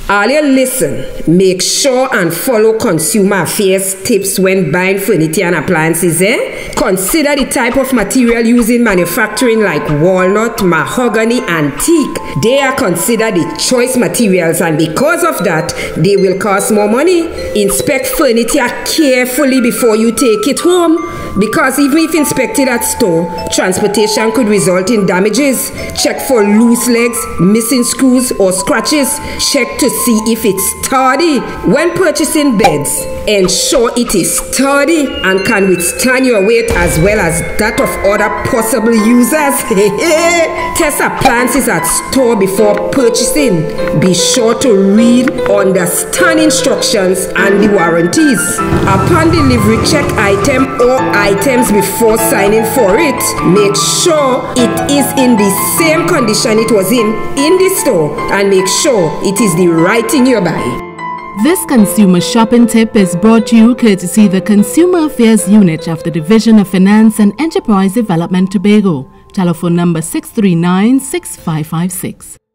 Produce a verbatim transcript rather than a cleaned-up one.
All you listen, make sure and follow consumer affairs tips when buying furniture and appliances, eh? Consider the type of material used in manufacturing like walnut, mahogany, and teak. They are considered the choice materials, and because of that, they will cost more money. Inspect furniture carefully before you take it home, because even if inspected at store, transportation could result in damages. Check for loose legs, missing screws, or scratches. Check to see if it's sturdy. When purchasing beds, ensure it is sturdy and can withstand your weight as well as that of other possible users. Test appliances at store before purchasing. Be sure to read, understand instructions and the warranties. Upon delivery, check item or items before signing for it. Make sure it is in the same condition it was in in the store, and make sure it is the right thing you buy. This consumer shopping tip is brought to you courtesy the Consumer Affairs Unit of the Division of Finance and Enterprise Development, Tobago. Telephone number six three nine, six five five six.